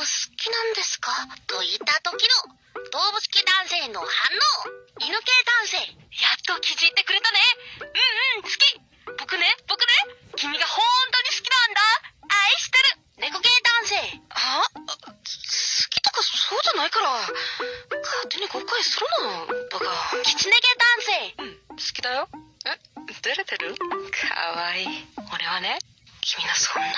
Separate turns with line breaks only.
好きなんですかと言った時の動物系男性の反応。犬系男性、やっと気づいてくれたね。好き。僕ね、君が本当に好きなんだ。愛してる。猫系男性、好きとかそうじゃないから、勝手に誤解するな、バカ。キツネ系男性、好きだよ。照れてる？かわいい。俺はね、君のそんな